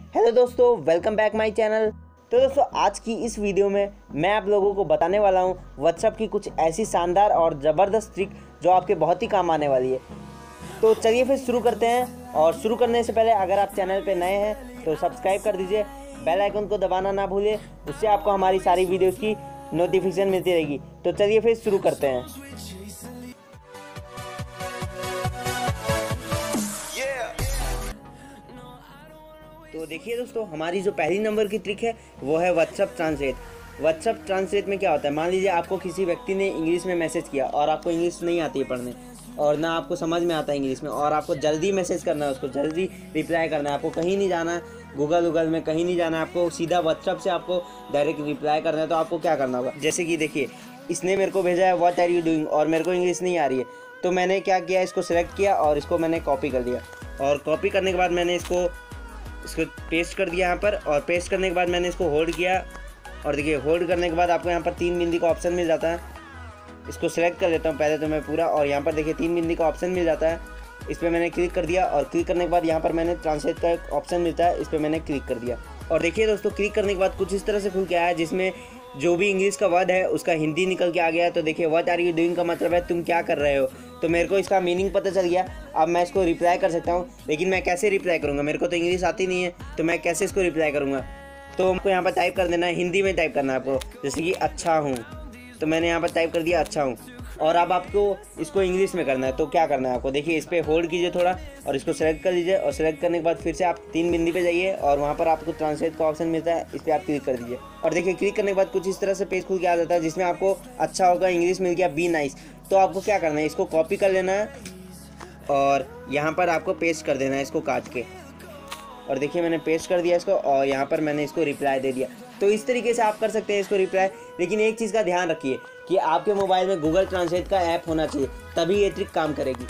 Hello दोस्तों, welcome back my channel. तो दोस्तों, आज की इस वीडियो में मैं आप लोगों को बताने वाला हूं व्हाट्सएप की कुछ ऐसी शानदार और ज़बरदस्त ट्रिक जो आपके बहुत ही काम आने वाली है। तो चलिए फिर शुरू करते हैं। और शुरू करने से पहले अगर आप चैनल पे नए हैं तो सब्सक्राइब कर दीजिए, बेल आइकन को दबाना ना भूलिए, उससे आपको हमारी सारी वीडियोज़ की नोटिफिकेशन मिलती रहेगी। तो चलिए फिर शुरू करते हैं। तो देखिए दोस्तों, हमारी जो पहली नंबर की ट्रिक है वो है व्हाट्सएप ट्रांसलेट। व्हाट्सएप ट्रांसलेट में क्या होता है, मान लीजिए आपको किसी व्यक्ति ने इंग्लिश में मैसेज किया और आपको इंग्लिश नहीं आती है पढ़ने और ना आपको समझ में आता है इंग्लिश में, और आपको जल्दी मैसेज करना है, उसको जल्दी रिप्लाई करना है। आपको कहीं नहीं जाना है, गूगल में कहीं नहीं जाना है, आपको सीधा व्हाट्सएप से आपको डायरेक्ट रिप्लाई करना है। तो आपको क्या करना होगा, जैसे कि देखिए इसने मेरे को भेजा है व्हाट आर यू डूइंग और मेरे को इंग्लिश नहीं आ रही है। तो मैंने क्या किया, इसको सिलेक्ट किया और इसको मैंने कॉपी कर दिया। और कॉपी करने के बाद मैंने इसको पेस्ट कर दिया यहाँ पर। और पेस्ट करने के बाद मैंने इसको होल्ड किया और देखिए होल्ड करने के बाद आपको यहाँ पर 3 बिंदी का ऑप्शन मिल जाता है। इसको सेलेक्ट कर लेता हूँ पहले तो मैं पूरा, और यहाँ पर देखिए 3 बिंदी का ऑप्शन मिल जाता है। इस पर मैंने क्लिक कर दिया और क्लिक करने के बाद यहाँ पर मैंने ट्रांसलेट का एक ऑप्शन मिलता है, इस पर मैंने क्लिक कर दिया। और देखिए दोस्तों, क्लिक करने के बाद कुछ इस तरह से खुल के आया जिसमें जो भी इंग्लिश का वर्ड है उसका हिंदी निकल के आ गया। तो देखिए व्हाट आर यू डूइंग का मतलब है तुम क्या कर रहे हो। तो मेरे को इसका मीनिंग पता चल गया। अब मैं इसको रिप्लाई कर सकता हूँ, लेकिन मैं कैसे रिप्लाई करूँगा, मेरे को तो इंग्लिश आती नहीं है, तो मैं कैसे इसको रिप्लाई करूँगा। तो हमको यहाँ पर टाइप कर देना है, हिंदी में टाइप करना है आपको, जैसे कि अच्छा हूँ। तो मैंने यहाँ पर टाइप कर दिया अच्छा हूँ। और अब आपको इसको इंग्लिश में करना है। तो क्या करना है आपको, देखिए इस पर होल्ड कीजिए थोड़ा और इसको सेलेक्ट कर लीजिए। और सेलेक्ट करने के बाद फिर से आप 3 बिंदी पे जाइए और वहाँ पर आपको ट्रांसलेट का ऑप्शन मिलता है, इस पर आप क्लिक कर दीजिए। और देखिए क्लिक करने के बाद कुछ इस तरह से पेज खुल के आ जाता है जिसमें आपको अच्छा होगा इंग्लिश मिल गया, बी नाइस। तो आपको क्या करना है, इसको कॉपी कर लेना है और यहाँ पर आपको पेस्ट कर देना है इसको काट के। और देखिए मैंने पेस्ट कर दिया इसको और यहाँ पर मैंने इसको रिप्लाई दे दिया। तो इस तरीके से आप कर सकते हैं इसको रिप्लाई। लेकिन एक चीज़ का ध्यान रखिए कि आपके मोबाइल में गूगल ट्रांसलेट का ऐप होना चाहिए, तभी ये ट्रिक काम करेगी।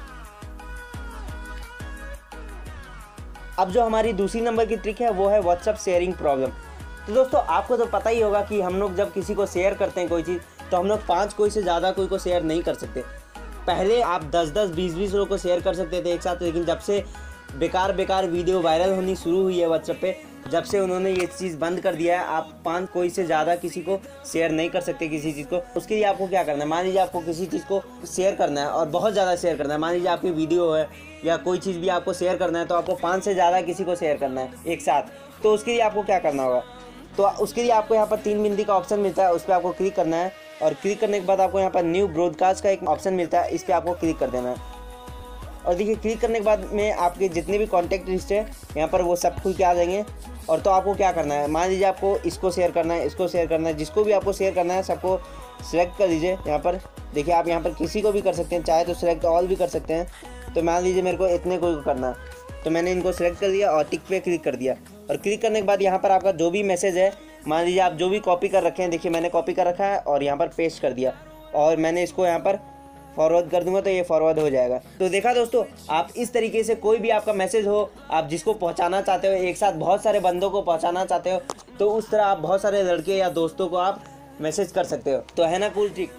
अब जो हमारी दूसरी नंबर की ट्रिक है वो है व्हाट्सएप शेयरिंग प्रॉब्लम। तो दोस्तों, आपको तो पता ही होगा कि हम लोग जब किसी को शेयर करते हैं कोई चीज़, तो हम लोग 5 कोई से ज़्यादा कोई को शेयर नहीं कर सकते। पहले आप 10-10, 20-20 लोगों को शेयर कर सकते थे एक साथ, लेकिन जब से बेकार वीडियो वायरल होनी शुरू हुई है व्हाट्सएप पे, जब से उन्होंने ये चीज़ बंद कर दिया है, आप 5 कोई से ज़्यादा किसी को शेयर नहीं कर सकते किसी चीज़ को। उसके लिए आपको क्या करना है, मान लीजिए आपको किसी चीज़ को शेयर करना है और बहुत ज़्यादा शेयर करना है, मान लीजिए आपकी वीडियो है या कोई चीज़ भी आपको शेयर करना है, तो आपको 5 से ज़्यादा किसी को शेयर करना है एक साथ। तो उसके लिए आपको क्या करना होगा, तो उसके लिए आपको यहाँ पर 3 बिंदी का ऑप्शन मिलता है, उस पर आपको क्लिक करना है। और क्लिक करने के बाद आपको यहाँ पर न्यू ब्रॉडकास्ट का एक ऑप्शन मिलता है, इस पर आपको क्लिक कर देना है। और देखिए क्लिक करने के बाद में आपके जितने भी कॉन्टैक्ट लिस्ट है यहाँ पर वो सब खुल के आ जाएंगे। और तो आपको क्या करना है, मान लीजिए आपको इसको शेयर करना है, इसको शेयर करना है, जिसको भी आपको शेयर करना है सबको सिलेक्ट कर लीजिए। यहाँ पर देखिए आप यहाँ पर किसी को भी कर सकते हैं, चाहे तो सिलेक्ट ऑल भी कर सकते हैं। तो मान लीजिए मेरे को इतने को करना है, तो मैंने इनको सिलेक्ट कर दिया और टिक पे क्लिक कर दिया। और क्लिक करने के बाद यहाँ पर आपका जो भी मैसेज है, मान लीजिए आप जो भी कॉपी कर रखे हैं, देखिए मैंने कॉपी कर रखा है और यहाँ पर पेस्ट कर दिया और मैंने इसको यहाँ पर फॉरवर्ड कर दूंगा तो ये फॉरवर्ड हो जाएगा। तो देखा दोस्तों, आप इस तरीके से कोई भी आपका मैसेज हो, आप जिसको पहुंचाना चाहते हो, एक साथ बहुत सारे बंदों को पहुंचाना चाहते हो, तो उस तरह आप बहुत सारे लड़के या दोस्तों को आप मैसेज कर सकते हो। तो है ना कूल ट्रिक।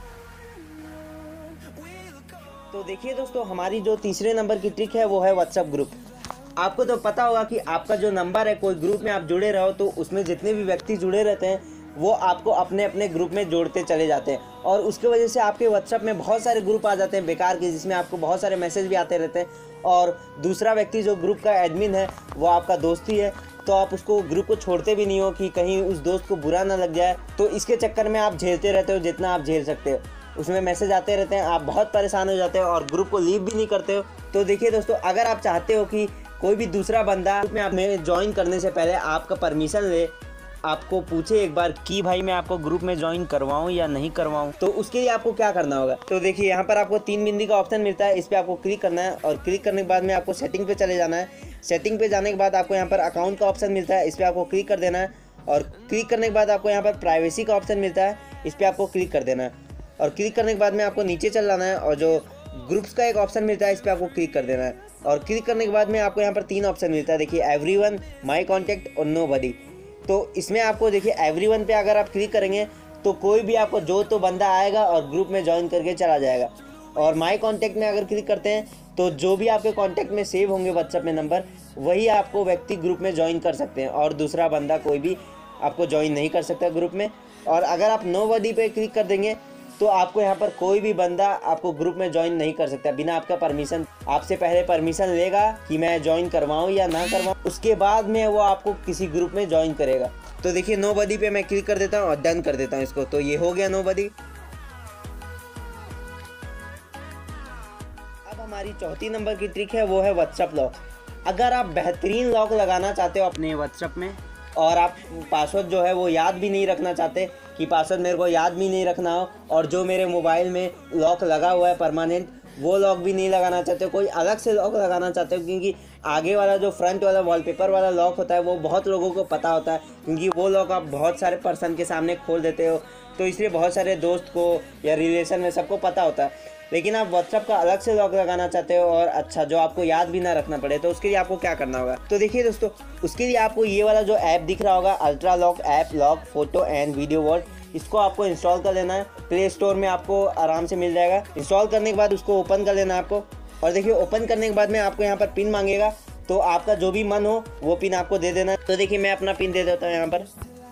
तो देखिए दोस्तों, हमारी जो तीसरे नंबर की ट्रिक है वो है व्हाट्सएप ग्रुप। आपको तो पता होगा कि आपका जो नंबर है, कोई ग्रुप में आप जुड़े रहो तो उसमें जितने भी व्यक्ति जुड़े रहते हैं वो आपको अपने अपने ग्रुप में जोड़ते चले जाते हैं। और उसके वजह से आपके व्हाट्सएप में बहुत सारे ग्रुप आ जाते हैं बेकार के, जिसमें आपको बहुत सारे मैसेज भी आते रहते हैं। और दूसरा व्यक्ति जो ग्रुप का एडमिन है वो आपका दोस्त ही है, तो आप उसको ग्रुप को छोड़ते भी नहीं हो कि कहीं उस दोस्त को बुरा ना लग जाए। तो इसके चक्कर में आप झेलते रहते हो जितना आप झेल सकते हो, उसमें मैसेज आते रहते हैं, आप बहुत परेशान हो जाते हो और ग्रुप को लीव भी नहीं करते हो। तो देखिए दोस्तों, अगर आप चाहते हो कि कोई भी दूसरा बंदा ग्रुप में आप में ज्वाइन करने से पहले आपका परमिशन ले, आपको पूछे एक बार कि भाई मैं आपको ग्रुप में ज्वाइन करवाऊं या नहीं करवाऊं, तो उसके लिए आपको क्या करना होगा। तो देखिए यहाँ पर आपको 3 बिंदी का ऑप्शन मिलता है, इस पर आपको क्लिक करना है। और क्लिक करने के बाद में आपको सेटिंग पे चले जाना है। सेटिंग पे जाने के बाद आपको यहाँ पर अकाउंट का ऑप्शन मिलता है, इस पर आपको क्लिक कर देना है। और क्लिक करने के बाद आपको यहाँ पर प्राइवेसी का ऑप्शन मिलता है, इस पर आपको क्लिक कर देना है। और क्लिक करने के बाद में आपको नीचे चल जाना है और जो ग्रुप्स का एक ऑप्शन मिलता है, इस पर आपको क्लिक कर देना है। और क्लिक करने के बाद में आपको यहाँ पर 3 ऑप्शन मिलता है, देखिए एवरीवन, माय कॉन्टैक्ट और नोबडी। तो इसमें आपको देखिए एवरीवन पे अगर आप क्लिक करेंगे तो कोई भी आपको जो तो बंदा आएगा और ग्रुप में ज्वाइन करके चला जाएगा। और माय कॉन्टैक्ट में अगर क्लिक करते हैं तो जो भी आपके कॉन्टैक्ट में सेव होंगे व्हाट्सएप में नंबर, वही आपको व्यक्ति ग्रुप में ज्वाइन कर सकते हैं और दूसरा बंदा कोई भी आपको ज्वाइन नहीं कर सकता ग्रुप में। और अगर आप नोबडी पे क्लिक कर देंगे तो आपको यहाँ पर कोई भी बंदा आपको ग्रुप में ज्वाइन नहीं कर सकता बिना आपका परमिशन। आपसे पहले परमिशन लेगा कि मैं ज्वाइन करवाऊँ या ना करवाऊँ, उसके बाद में वो आपको किसी ग्रुप में ज्वाइन करेगा। तो देखिए नोबडी पे मैं क्लिक कर देता हूँ और डन कर देता हूँ इसको, तो ये हो गया नोबडी। अब हमारी चौथी नंबर की ट्रिक है, वो है व्हाट्सएप लॉक। अगर आप बेहतरीन लॉक लगाना चाहते हो अपने व्हाट्सएप में और आप पासवर्ड जो है वो याद भी नहीं रखना चाहते कि पासवर्ड मेरे को याद भी नहीं रखना हो, और जो मेरे मोबाइल में लॉक लगा हुआ है परमानेंट वो लॉक भी नहीं लगाना चाहते हो, कोई अलग से लॉक लगाना चाहते हो, क्योंकि आगे वाला जो फ्रंट वाला वॉलपेपर वाला लॉक होता है वो बहुत लोगों को पता होता है, क्योंकि वो लॉक आप बहुत सारे पर्सन के सामने खोल देते हो, तो इसलिए बहुत सारे दोस्त को या रिलेशन में सबको पता होता है। लेकिन आप व्हाट्सएप का अलग से लॉक लगाना चाहते हो और अच्छा जो आपको याद भी ना रखना पड़े, तो उसके लिए आपको क्या करना होगा। तो देखिए दोस्तों, उसके लिए आपको ये वाला जो ऐप दिख रहा होगा, ultra lock app, lock photo and video vault, इसको आपको इंस्टॉल कर लेना है। प्ले स्टोर में आपको आराम से मिल जाएगा। इंस्टॉल करने के बाद उसको ओपन कर लेना है आपको। और देखिए ओपन करने के बाद में आपको यहाँ पर पिन मांगेगा, तो आपका जो भी मन हो वो पिन आपको दे देना है। तो देखिए मैं अपना पिन दे देता हूँ यहाँ पर,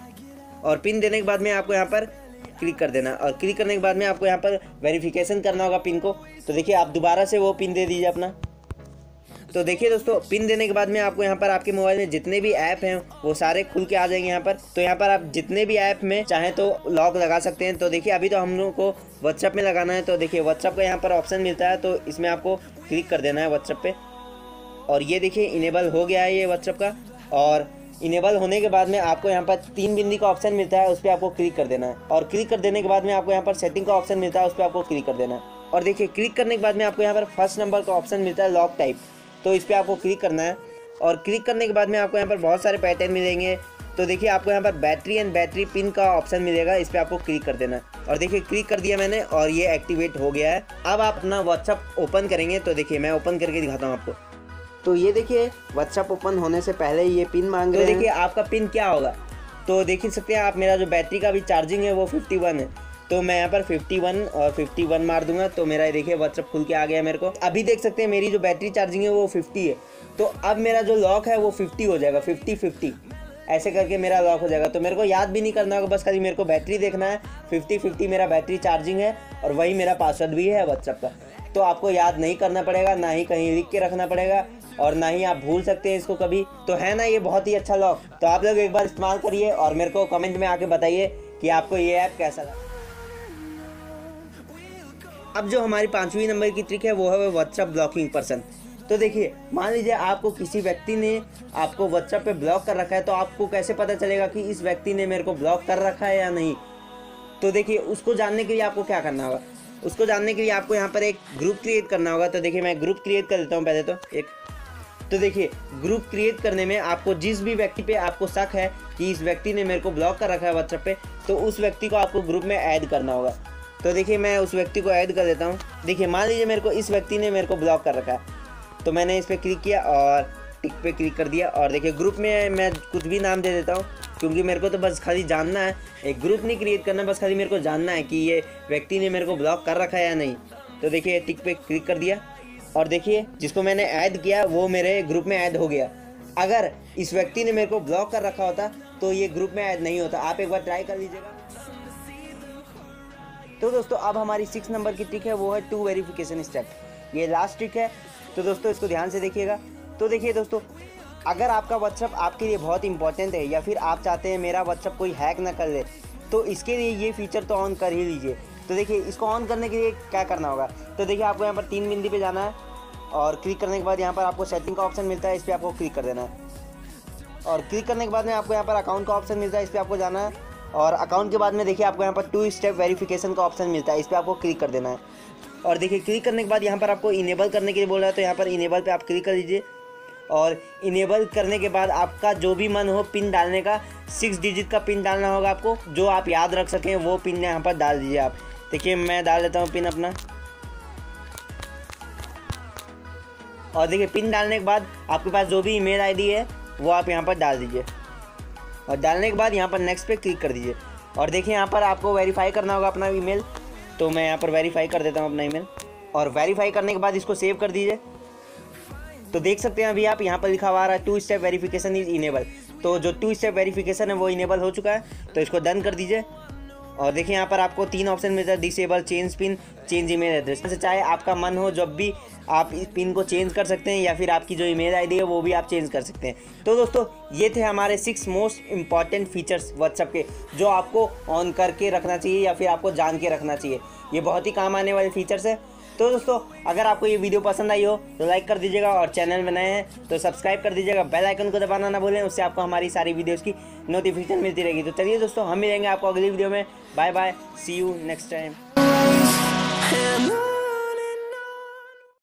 और पिन देने के बाद में आपको यहाँ पर क्लिक कर देना, और क्लिक करने के बाद में आपको यहाँ पर वेरिफिकेशन करना होगा पिन को। तो देखिए आप दोबारा से वो पिन दे दीजिए अपना। तो देखिए दोस्तों, पिन देने के बाद में आपको यहाँ पर आपके मोबाइल में जितने भी ऐप हैं वो सारे खुल के आ जाएंगे यहाँ पर। तो यहाँ पर आप जितने भी ऐप में चाहें तो लॉक लगा सकते हैं। तो देखिए अभी तो हम लोग को व्हाट्सएप में लगाना है, तो देखिए व्हाट्सएप का यहाँ पर ऑप्शन मिलता है, तो इसमें आपको क्लिक कर देना है व्हाट्सएप पे। और ये देखिए इनेबल हो गया है ये व्हाट्सएप का। और इनेबल होने के बाद में आपको यहाँ पर 3 बिंदी का ऑप्शन मिलता है, उस पर आपको क्लिक कर देना है। और क्लिक कर देने के बाद में आपको यहाँ पर सेटिंग का ऑप्शन मिलता है, उस पर आपको क्लिक कर देना है। और देखिए क्लिक करने के बाद में आपको यहाँ पर फर्स्ट नंबर का ऑप्शन मिलता है, लॉक टाइप, तो इस पर आपको क्लिक करना है। और क्लिक करने के बाद में आपको यहाँ पर बहुत सारे पैटर्न मिलेंगे। तो देखिए आपको यहाँ पर बैटरी एंड बैटरी पिन का ऑप्शन मिलेगा, इस पर आपको क्लिक कर देना है। और देखिए क्लिक कर दिया मैंने और ये एक्टिवेट हो गया है। अब आप अपना व्हाट्सएप ओपन करेंगे, तो देखिए मैं ओपन करके दिखाता हूँ आपको। तो ये देखिए व्हाट्सएप ओपन होने से पहले ही ये पिन मांग रहे हैं। देखिए आपका पिन क्या होगा, तो देख ही सकते हैं आप, मेरा जो बैटरी का भी चार्जिंग है वो 51 है, तो मैं यहाँ पर 51 और 51 मार दूंगा, तो मेरा देखिए व्हाट्सएप खुल के आ गया मेरे को। अभी देख सकते हैं मेरी जो बैटरी चार्जिंग है वो 50 है, तो अब मेरा जो लॉक है वो 50 हो जाएगा, 50-50 ऐसे करके मेरा लॉक हो जाएगा। तो मेरे को याद भी नहीं करना होगा, बस खाली मेरे को बैटरी देखना है, 50-50 मेरा बैटरी चार्जिंग है और वही मेरा पासवर्ड भी है व्हाट्सएप का। तो आपको याद नहीं करना पड़ेगा, ना ही कहीं लिख के रखना पड़ेगा, और ना ही आप भूल सकते हैं इसको कभी। तो है ना ये बहुत ही अच्छा लॉक। तो आप लोग एक बार इस्तेमाल करिए और मेरे को कमेंट में आके बताइए कि आपको ये ऐप कैसा लगा। अब जो हमारी 5वीं नंबर की ट्रिक है वो है व्हाट्सएप ब्लॉकिंग पर्सन। तो देखिए मान लीजिए आपको किसी व्यक्ति ने आपको व्हाट्सएप पे ब्लॉक कर रखा है, तो आपको कैसे पता चलेगा कि इस व्यक्ति ने मेरे को ब्लॉक कर रखा है या नहीं। तो देखिए उसको जानने के लिए आपको क्या करना होगा, उसको जानने के लिए आपको यहाँ पर एक ग्रुप क्रिएट करना होगा। तो देखिए मैं ग्रुप क्रिएट कर देता हूँ पहले तो एक। तो देखिए ग्रुप क्रिएट करने में आपको जिस भी व्यक्ति पे आपको शक है कि इस व्यक्ति ने मेरे को ब्लॉक कर रखा है व्हाट्सएप पे, तो उस व्यक्ति को आपको ग्रुप में ऐड करना होगा। तो देखिए मैं उस व्यक्ति को ऐड कर देता हूँ। देखिए मान लीजिए मेरे को इस व्यक्ति ने मेरे को ब्लॉक कर रखा है, तो मैंने इस पर क्लिक किया और टिक पे क्लिक कर दिया। और देखिए ग्रुप में मैं कुछ भी नाम दे देता हूँ, क्योंकि मेरे को तो बस खाली जानना है, एक ग्रुप नहीं क्रिएट करना, बस खाली मेरे को जानना है कि ये व्यक्ति ने मेरे को ब्लॉक कर रखा है या नहीं। तो देखिए टिक पे क्लिक कर दिया और देखिए जिसको मैंने ऐड किया वो मेरे ग्रुप में ऐड हो गया। अगर इस व्यक्ति ने मेरे को ब्लॉक कर रखा होता तो ये ग्रुप में ऐड नहीं होता। आप एक बार ट्राई कर लीजिएगा। तो दोस्तों अब हमारी 6 नंबर की ट्रिक है, वो है 2 वेरिफिकेशन स्टेप। ये लास्ट ट्रिक है, तो दोस्तों इसको ध्यान से देखिएगा। तो देखिए दोस्तों, अगर आपका व्हाट्सएप आपके लिए बहुत इंपॉर्टेंट है या फिर आप चाहते हैं मेरा व्हाट्सएप कोई हैक ना कर ले, तो इसके लिए ये फीचर तो ऑन कर ही लीजिए। तो देखिए इसको ऑन करने के लिए क्या करना होगा, तो देखिए आपको यहाँ पर 3 बिंदी पे जाना है और क्लिक करने के बाद यहाँ पर आपको सेटिंग का ऑप्शन मिलता है, इस पर आपको क्लिक कर देना है। और क्लिक करने के बाद में आपको यहाँ पर अकाउंट का ऑप्शन मिलता है, इस पर आपको जाना है। और अकाउंट के बाद में देखिए आपको यहाँ पर 2 स्टेप वेरिफिकेशन का ऑप्शन मिलता है, इस पर आपको क्लिक कर देना है। और देखिए क्लिक करने के बाद यहाँ पर आपको इनेबल करने के लिए बोल रहा है, तो यहाँ पर इनेबल पे आप क्लिक कर लीजिए। और इनेबल करने के बाद आपका जो भी मन हो पिन डालने का, 6 डिजिट का पिन डालना होगा आपको, जो आप याद रख सकें वो पिन यहाँ पर डाल दीजिए आप। देखिए मैं डाल देता हूँ पिन अपना। और देखिए पिन डालने के बाद आपके पास जो भी ईमेल आईडी है वो आप यहाँ पर डाल दीजिए। और डालने के बाद यहाँ पर नेक्स्ट पे क्लिक कर दीजिए। और देखिए यहाँ पर आपको वेरीफाई करना होगा अपना ईमेल, तो मैं यहाँ पर वेरीफाई कर देता हूँ अपना ईमेल। और वेरीफाई करने के बाद इसको सेव कर दीजिए। तो देख सकते हैं अभी आप यहाँ पर लिखा हुआ आ रहा है 2 स्टेप वेरिफिकेशन इज इनेबल। तो जो 2 स्टेप वेरिफिकेशन है वो इनेबल हो चुका है, तो इसको डन कर दीजिए। और देखिए यहाँ पर आपको 3 ऑप्शन मिलता है, disable, change pin, change email address. से चाहे आपका मन हो जब भी आप इस पिन को चेंज कर सकते हैं, या फिर आपकी जो ईमेल आईडी है वो भी आप चेंज कर सकते हैं। तो दोस्तों ये थे हमारे 6 मोस्ट इंपॉर्टेंट फीचर्स व्हाट्सएप के, जो आपको ऑन करके रखना चाहिए या फिर आपको जान के रखना चाहिए। ये बहुत ही काम आने वाले फीचर्स है। तो दोस्तों अगर आपको ये वीडियो पसंद आई हो तो लाइक कर दीजिएगा, और चैनल में नए हैं तो सब्सक्राइब कर दीजिएगा, बेल आइकन को दबाना ना भूलें, उससे आपको हमारी सारी वीडियोस की नोटिफिकेशन मिलती रहेगी। तो चलिए दोस्तों हम मिलेंगे आपको अगली वीडियो में। Bye bye, see you next time.